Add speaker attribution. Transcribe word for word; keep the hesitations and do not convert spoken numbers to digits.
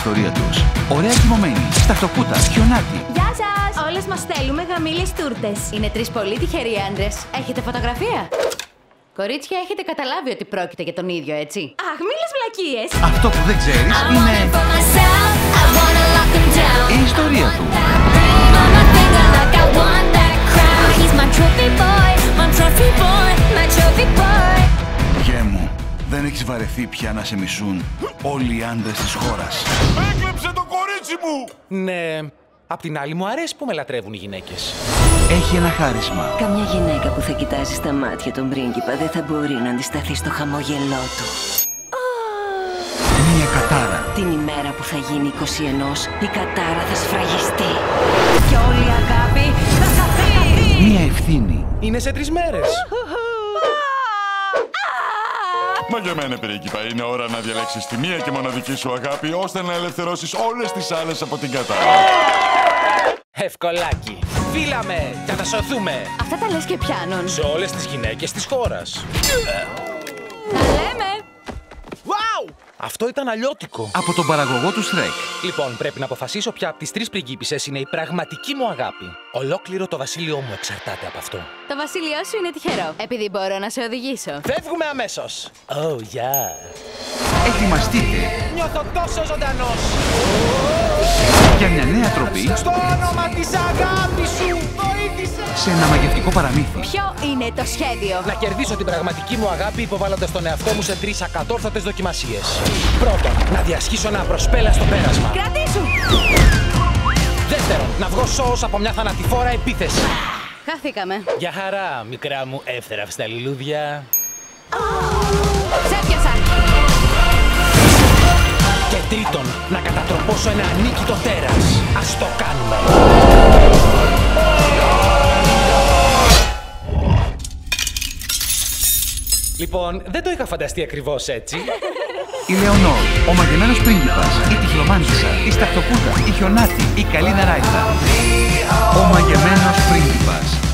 Speaker 1: ιστορία τους. Ωραία κοιμωμένοι, σταχτοπούτα, χιονάτι.
Speaker 2: Γεια σας! Όλες μας θέλουμε γαμήλιες τούρτες. Είναι τρεις πολύ τυχεροί άντρες. Έχετε φωτογραφία? Κορίτσια, έχετε καταλάβει ότι πρόκειται για τον ίδιο, έτσι? Αχ, μη λες βλακίες!
Speaker 1: Αυτό που δεν ξέρεις είναι η ιστορία του. Γε μου, δεν έχεις βαρεθεί πια να σε μισούν όλοι οι άντρες της χώρας?
Speaker 3: Έκλεψε το κορίτσι μου!
Speaker 4: Ναι, απ' την άλλη μου αρέσει που με λατρεύουν οι γυναίκες.
Speaker 1: Έχει ένα χάρισμα.
Speaker 5: Καμιά γυναίκα που θα κοιτάζει στα μάτια τον πρίγκιπα δεν θα μπορεί να αντισταθεί στο χαμόγελό του.
Speaker 1: Μία κατάρα.
Speaker 5: Την ημέρα που θα γίνει είκοσι ένα, η κατάρα θα σφραγιστεί. Και όλη η αγάπη θα χαθεί.
Speaker 1: Μία ευθύνη.
Speaker 4: Είναι σε τρεις μέρες.
Speaker 3: Μα για μένα, πρίγκιπα, είναι ώρα να διαλέξεις τη μία και μοναδική σου αγάπη, ώστε να ελευθερώσεις όλες τις άλλες από την κατάρα.
Speaker 4: Ευκολάκι. Φύλαμε για να σωθούμε.
Speaker 2: Αυτά τα λες και πιάνουν.
Speaker 4: Σε όλες τις γυναίκες της χώρας.
Speaker 2: Τα λέμε!
Speaker 4: Wow! Αυτό ήταν αλλιώτικο.
Speaker 1: Από τον παραγωγό του Shrek.
Speaker 4: Λοιπόν, πρέπει να αποφασίσω ποια από τις τρεις πριγκίπισσες είναι η πραγματική μου αγάπη. Ολόκληρο το βασίλειό μου εξαρτάται από αυτό.
Speaker 2: Το βασίλειό σου είναι τυχερό, επειδή μπορώ να σε οδηγήσω.
Speaker 4: Φεύγουμε αμέσως. Oh, yeah.
Speaker 1: Ετοιμαστείτε
Speaker 4: Νιώθω τόσο ζωντανός.
Speaker 1: για μια νέα τροπή
Speaker 4: Στο όνομα της αγάπης σου, βοήθησε.
Speaker 1: σε ένα μαγευτικό παραμύθι.
Speaker 2: Ποιο είναι το σχέδιο?
Speaker 4: Να κερδίσω την πραγματική μου αγάπη υποβάλλοντας τον εαυτό μου σε τρεις ακατόρθωτες δοκιμασίες. Πρώτον, να διασχίσω ένα προσπέλαστο πέρασμα.
Speaker 2: Κρατήσου!
Speaker 4: Δεύτερον, να βγω σώος από μια θανατηφόρα επίθεση.
Speaker 2: Χαθήκαμε.
Speaker 4: Για χαρά, μικρά μου εύθραυστα λουλούδια.
Speaker 2: Σε έπιασα!
Speaker 4: Και τρίτον, να κατατροπώσω ένα ανίκητο τέρας. Ας το κάνουμε. Λοιπόν, δεν το είχα φανταστεί ακριβώς έτσι.
Speaker 1: Η Λεωνόρ, ο μαγεμένος πρίγκιπας, η τυφλομάντισσα, η σταχτοπούτα, η χιονάτη, η καλή ναράιδα. Ο μαγεμένος πρίγκιπας.